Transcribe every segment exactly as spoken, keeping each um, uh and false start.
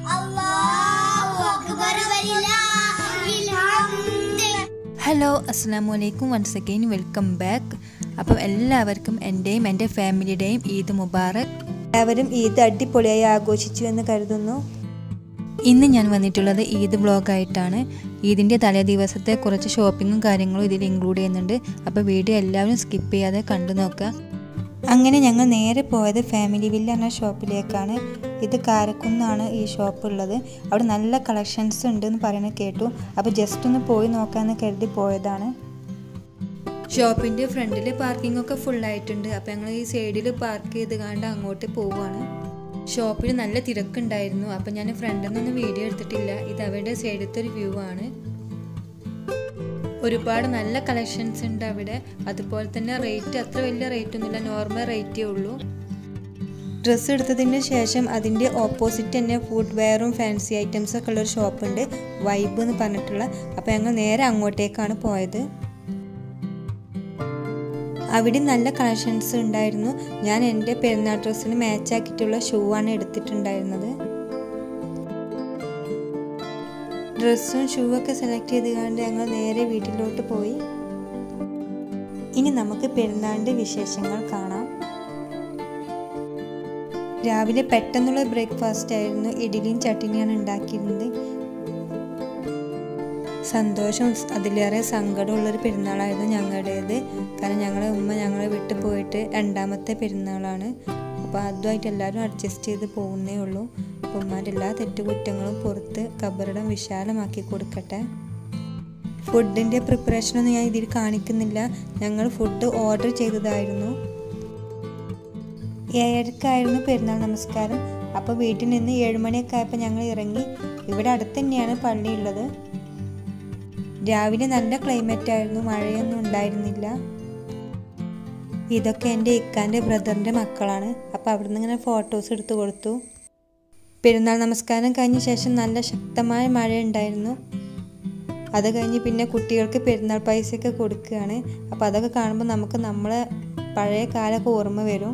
Hello അസ്സലാമു അലൈക്കും once again welcome back. അപ്പം എല്ലാവർക്കും എൻ്റെയും എൻ്റെ ഫാമിലിയുടെയും ഈദ് മുബാറക്. എല്ലാവരും ഈദ് അടിപൊളിയായി ആഘോഷിച്ചു എന്ന് കരുതുന്നു. ഇന്ന് ഞാൻ വന്നിട്ടുള്ളത് ഈദ് വ്ളോഗായിട്ടാണ്. ഈദിൻ്റെ തലേ ദിവസത്തെ കുറച്ച് ഷോപ്പിങ്ങും കാര്യങ്ങളും ഇതിൽ ഇൻക്ലൂഡ് ചെയ്യുന്നുണ്ട്. അപ്പോൾ വീഡിയോ എല്ലാവരും സ്കിപ്പ് ചെയ്യാതെ കണ്ടു നോക്കുക. അങ്ങനെ ഞങ്ങൾ നേരെ പോയത് ഫാമിലി വില്ല എന്ന ഷോപ്പിലേക്കാണ്. ഇത് കാരക്കുന്നാണ് ഈ ഷോപ്പ് ഉള്ളത്. അവിടെ നല്ല കളക്ഷൻസ് ഉണ്ടെന്ന് പറയുന്നത് കേട്ടു. അപ്പോൾ ജസ്റ്റ് ഒന്ന് പോയി നോക്കാമെന്ന് കരുതി പോയതാണ്. ഷോപ്പിൻ്റെ ഫ്രണ്ടിൽ പാർക്കിംഗ് ഒക്കെ ഫുള്ളായിട്ടുണ്ട്. അപ്പോൾ ഞങ്ങൾ ഈ സൈഡിൽ പാർക്ക് ചെയ്ത് കണ്ട് അങ്ങോട്ട് പോവുകയാണ്. ഷോപ്പിൽ നല്ല തിരക്കുണ്ടായിരുന്നു. അപ്പോൾ ഞാൻ ഫ്രണ്ടിൽ നിന്നൊന്നും വീഡിയോ എടുത്തിട്ടില്ല. ഇത് അവരുടെ സൈഡിലത്തെ ഒരു വ്യൂ ആണ്. ഒരുപാട് നല്ല കളക്ഷൻസ് ഉണ്ട് അവിടെ. അതുപോലെ തന്നെ റേറ്റ് അത്ര വലിയ റേറ്റ് ഒന്നുമില്ല, നോർമൽ റേറ്റേ ഉള്ളൂ. ഡ്രസ്സ് എടുത്തതിന് ശേഷം അതിൻ്റെ ഓപ്പോസിറ്റ് തന്നെ ഫുഡ് വെയറും ഫാൻസി ഐറ്റംസൊക്കെ ഉള്ളൊരു ഷോപ്പുണ്ട്, വൈബ് എന്ന് പറഞ്ഞിട്ടുള്ള. അപ്പോൾ ഞങ്ങൾ നേരെ അങ്ങോട്ടേക്കാണ് പോയത്. അവിടെ നല്ല കളക്ഷൻസ് ഉണ്ടായിരുന്നു. ഞാൻ എൻ്റെ പെരുന്നാൾ ഡ്രസ്സിന് മാച്ചാക്കിയിട്ടുള്ള ഷൂ ആണ് എടുത്തിട്ടുണ്ടായിരുന്നത്. ഡ്രസ്സും ഷൂ ഒക്കെ സെലക്ട് ചെയ്ത് കൊണ്ട് ഞങ്ങൾ നേരെ വീട്ടിലോട്ട് പോയി. ഇനി നമുക്ക് പെരുന്നാളിൻ്റെ വിശേഷങ്ങൾ കാണാം. രാവിലെ പെട്ടെന്നുള്ള ബ്രേക്ക്ഫാസ്റ്റ് ആയിരുന്നു. ഇഡ്ഡലിയും ചട്നിയാണ് ഉണ്ടാക്കിയിരുന്നത്. സന്തോഷം അതിലേറെ സങ്കടമുള്ളൊരു പെരുന്നാളായിരുന്നു ഞങ്ങളുടേത്. കാരണം ഞങ്ങളുടെ ഉമ്മ ഞങ്ങളെ വിട്ടു പോയിട്ട് രണ്ടാമത്തെ പെരുന്നാളാണ്. അപ്പോൾ അതുമായിട്ട് എല്ലാവരും അഡ്ജസ്റ്റ് ചെയ്ത് പോകുന്നേ ഉള്ളൂ. അപ്പോൾ ഉമ്മാൻ്റെ എല്ലാ തെറ്റുകുറ്റങ്ങളും പുറത്ത് ഖബറിടം വിശാലമാക്കി കൊടുക്കട്ടെ. ഫുഡിൻ്റെ പ്രിപ്പറേഷനൊന്നും ഞാൻ ഇതിൽ കാണിക്കുന്നില്ല. ഞങ്ങൾ ഫുഡ് ഓർഡർ ചെയ്തതായിരുന്നു. ഏഴരക്കായിരുന്നു പെരുന്നാൾ നമസ്കാരം. അപ്പോൾ വീട്ടിൽ നിന്ന് ഏഴുമണിയൊക്കെ ആയപ്പോൾ ഞങ്ങൾ ഇറങ്ങി. ഇവിടെ അടുത്ത് തന്നെയാണ് പള്ളിയുള്ളത്. രാവിലെ നല്ല ക്ലൈമറ്റ് ആയിരുന്നു, മഴയൊന്നും ഉണ്ടായിരുന്നില്ല. ഇതൊക്കെ എൻ്റെ ഇക്കാൻ്റെ ബ്രദറിൻ്റെ മക്കളാണ്. അപ്പോൾ അവിടെ നിന്ന് ഇങ്ങനെ ഫോട്ടോസ് എടുത്ത് കൊടുത്തു. പെരുന്നാൾ നമസ്കാരം കഴിഞ്ഞ ശേഷം നല്ല ശക്തമായ മഴ ഉണ്ടായിരുന്നു. അത് കഴിഞ്ഞ് പിന്നെ കുട്ടികൾക്ക് പെരുന്നാൾ പൈസയൊക്കെ കൊടുക്കുകയാണ്. അപ്പോൾ അതൊക്കെ കാണുമ്പോൾ നമുക്ക് നമ്മളെ പഴയ കാലമൊക്കെ ഓർമ്മ വരും.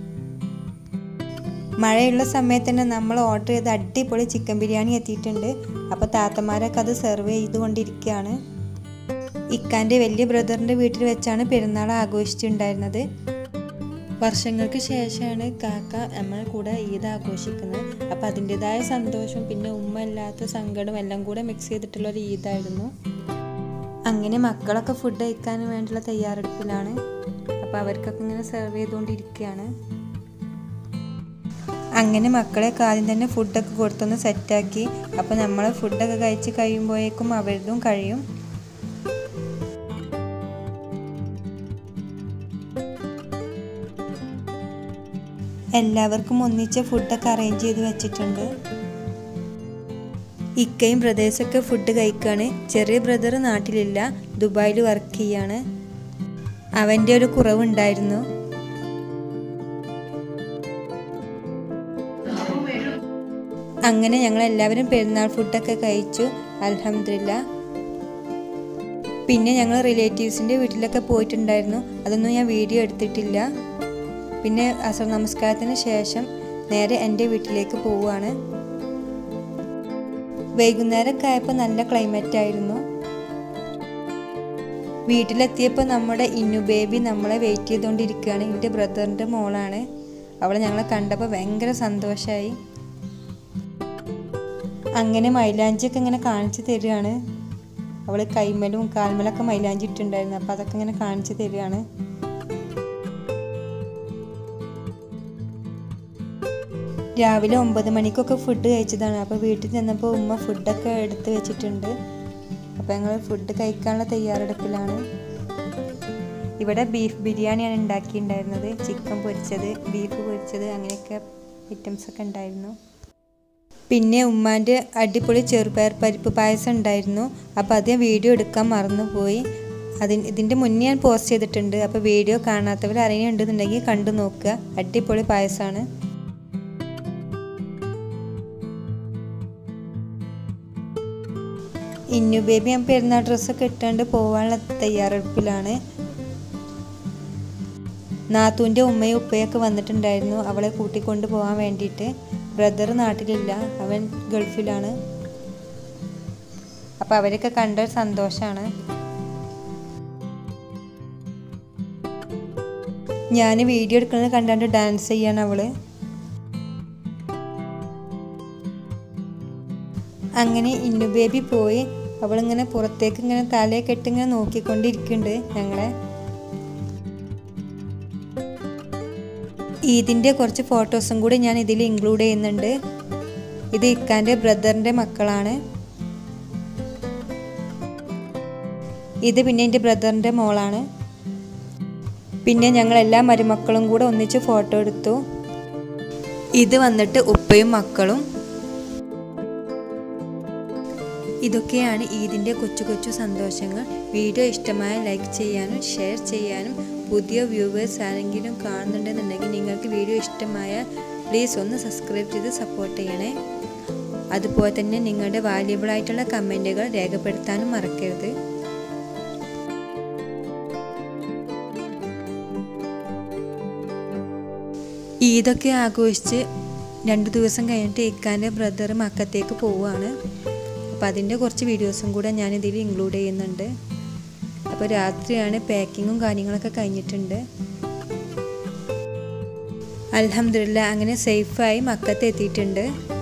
മഴയുള്ള സമയത്ത് തന്നെ നമ്മൾ ഓർഡർ ചെയ്ത് അടിപൊളി ചിക്കൻ ബിരിയാണി എത്തിയിട്ടുണ്ട്. അപ്പോൾ താത്തമാരൊക്കെ അത് സെർവ് ചെയ്തുകൊണ്ടിരിക്കുകയാണ്. ഇക്കാൻ്റെ വലിയ ബ്രദറിൻ്റെ വീട്ടിൽ വെച്ചാണ് പെരുന്നാൾ ആഘോഷിച്ചിട്ടുണ്ടായിരുന്നത്. വർഷങ്ങൾക്ക് ശേഷമാണ് കാക്ക നമ്മളെ കൂടെ ഈദ് ആഘോഷിക്കുന്നത്. അപ്പോൾ അതിൻ്റെതായ സന്തോഷവും പിന്നെ ഉമ്മ ഇല്ലാത്ത സങ്കടവും എല്ലാം കൂടെ മിക്സ് ചെയ്തിട്ടുള്ളൊരു ഈദായിരുന്നു. അങ്ങനെ മക്കളൊക്കെ ഫുഡ് കഴിക്കാൻ വേണ്ടിയുള്ള തയ്യാറെടുപ്പിലാണ്. അപ്പോൾ അവർക്കൊക്കെ ഇങ്ങനെ സെർവ് ചെയ്തുകൊണ്ടിരിക്കുകയാണ്. അങ്ങനെ മക്കളെ ആദ്യം തന്നെ ഫുഡൊക്കെ കൊടുത്തൊന്ന് സെറ്റാക്കി. അപ്പോൾ നമ്മൾ ഫുഡൊക്കെ കഴിച്ച് കഴിയുമ്പോഴേക്കും അവരുടെയും കഴിയും. എല്ലാവർക്കും ഒന്നിച്ച് ഫുഡൊക്കെ അറേഞ്ച് ചെയ്ത് വെച്ചിട്ടുണ്ട്. ഇക്കയും ബ്രദേഴ്സൊക്കെ ഫുഡ് കഴിക്കുകയാണ്. ചെറിയ ബ്രദർ നാട്ടിലില്ല, ദുബായിൽ വർക്ക് ചെയ്യാണ്. അവൻ്റെ ഒരു കുറവുണ്ടായിരുന്നു. അങ്ങനെ ഞങ്ങൾ എല്ലാവരും പെരുന്നാൾ ഫുഡൊക്കെ കഴിച്ചു, അൽഹംദുലില്ലാഹ്. പിന്നെ ഞങ്ങൾ റിലേറ്റീവ്സിൻ്റെ വീട്ടിലൊക്കെ പോയിട്ടുണ്ടായിരുന്നു. അതൊന്നും ഞാൻ വീഡിയോ എടുത്തിട്ടില്ല. പിന്നെ അസർ നമസ്കാരത്തിന് ശേഷം നേരെ എൻ്റെ വീട്ടിലേക്ക് പോവുകയാണ്. വൈകുന്നേരമൊക്കെ ആയപ്പോൾ നല്ല ക്ലൈമറ്റ് ആയിരുന്നു. വീട്ടിലെത്തിയപ്പോൾ നമ്മുടെ ഇന്നു ബേബി നമ്മളെ വെയിറ്റ് ചെയ്തുകൊണ്ടിരിക്കുകയാണ്. എൻ്റെ ബ്രദറിൻ്റെ മോളാണ്. അവളെ ഞങ്ങളെ കണ്ടപ്പോൾ ഭയങ്കര സന്തോഷമായി. അങ്ങനെ മൈലാഞ്ചിയൊക്കെ ഇങ്ങനെ കാണിച്ചു തരികയാണ്. അവൾ കൈമലും കാൽമലൊക്കെ മൈലാഞ്ചി ഇട്ടുണ്ടായിരുന്നു. അപ്പോൾ അതൊക്കെ ഇങ്ങനെ കാണിച്ചു തരികയാണ്. രാവിലെ ഒമ്പത് മണിക്കൊക്കെ ഫുഡ് കഴിച്ചതാണ്. അപ്പോൾ വീട്ടിൽ ചെന്നപ്പോൾ ഉമ്മ ഫുഡൊക്കെ എടുത്ത് വെച്ചിട്ടുണ്ട്. അപ്പോൾ ഞങ്ങൾ ഫുഡ് കഴിക്കാനുള്ള തയ്യാറെടുപ്പിലാണ്. ഇവിടെ ബീഫ് ബിരിയാണിയാണ് ഉണ്ടാക്കിയിട്ടുണ്ടായിരുന്നത്. ചിക്കൻ പൊരിച്ചത്, ബീഫ് പൊരിച്ചത്, അങ്ങനെയൊക്കെ ഐറ്റംസൊക്കെ ഉണ്ടായിരുന്നു. പിന്നെ ഉമ്മാൻ്റെ അടിപൊളി ചെറുപയർ പരിപ്പ് പായസം ഉണ്ടായിരുന്നു. അപ്പോൾ അത് വീഡിയോ എടുക്കാൻ മറന്നുപോയി. അതിന് ഇതിൻ്റെ മുന്നേ ഞാൻ പോസ്റ്റ് ചെയ്തിട്ടുണ്ട്. അപ്പോൾ വീഡിയോ കാണാത്തവർ അറിയുന്നുണ്ടെന്നുണ്ടെങ്കിൽ കണ്ടു നോക്കുക. അടിപൊളി പായസമാണ്. ഇന്നു ബേബി ഞാൻ പെരുന്നാൾ ഡ്രസ്സൊക്കെ ഇട്ടുകൊണ്ട് പോകാനുള്ള തയ്യാറെടുപ്പിലാണ്. നാത്തൂൻ്റെ ഉമ്മയും ഉപ്പയൊക്കെ വന്നിട്ടുണ്ടായിരുന്നു അവളെ കൂട്ടിക്കൊണ്ട് പോകാൻ വേണ്ടിയിട്ട്. ബ്രദർ നാട്ടിലില്ല, അവൻ ഗൾഫിലാണ്. അപ്പോൾ അവരൊക്കെ കണ്ട ഒരു സന്തോഷമാണ്. ഞാൻ വീഡിയോ എടുക്കുന്നത് കണ്ടാണ്ട് ഡാൻസ് ചെയ്യാണ് അവള്. അങ്ങനെ ഇന്നു ബേബി പോയി. അവളിങ്ങനെ പുറത്തേക്ക് ഇങ്ങനെ തലയൊക്കെ ഇട്ട് ഇങ്ങനെ നോക്കിക്കൊണ്ടിരിക്കുന്നുണ്ട് ഞങ്ങളെ. ഈദിൻ്റെ കുറച്ച് ഫോട്ടോസും കൂടി ഞാൻ ഇതിൽ ഇൻക്ലൂഡ് ചെയ്യുന്നുണ്ട്. ഇത് ഇക്കാൻ്റെ ബ്രദറിൻ്റെ മക്കളാണ്. ഇത് പിന്നെ എൻ്റെ ബ്രദറിൻ്റെ മോളാണ്. പിന്നെ ഞങ്ങളെല്ലാ മരുമക്കളും കൂടെ ഒന്നിച്ച് ഫോട്ടോ എടുത്തു. ഇത് വന്നിട്ട് ഉപ്പയും മക്കളും. ഇതൊക്കെയാണ് ഈദിൻ്റെ കൊച്ചു കൊച്ചു സന്തോഷങ്ങൾ. വീഡിയോ ഇഷ്ടമായ ലൈക്ക് ചെയ്യാനും ഷെയർ ചെയ്യാനും പുതിയ വ്യൂവേഴ്സ് ആരെങ്കിലും കാണുന്നുണ്ടെന്നുണ്ടെങ്കിൽ നിങ്ങൾക്ക് വീഡിയോ ഇഷ്ടമായ പ്ലീസ് ഒന്ന് സബ്സ്ക്രൈബ് ചെയ്ത് സപ്പോർട്ട് ചെയ്യണേ. അതുപോലെ തന്നെ നിങ്ങളുടെ വാല്യുബിൾ ആയിട്ടുള്ള കമൻറ്റുകൾ രേഖപ്പെടുത്താനും മറക്കരുത്. ഈദൊക്കെ ആഘോഷിച്ച് രണ്ട് ദിവസം കഴിഞ്ഞിട്ട് ഇക്കാൻ്റെ ബ്രദർ മക്കത്തേക്ക് പോവുകയാണ്. അപ്പോൾ അതിൻ്റെ കുറച്ച് വീഡിയോസും കൂടെ ഞാനിതിൽ ഇൻക്ലൂഡ് ചെയ്യുന്നുണ്ട്. അപ്പോൾ രാത്രിയാണ്, പാക്കിങ്ങും കാര്യങ്ങളൊക്കെ കഴിഞ്ഞിട്ടുണ്ട്. അൽഹംദുലില്ലാ അങ്ങനെ സേഫായി മക്കത്ത് എത്തിയിട്ടുണ്ട്.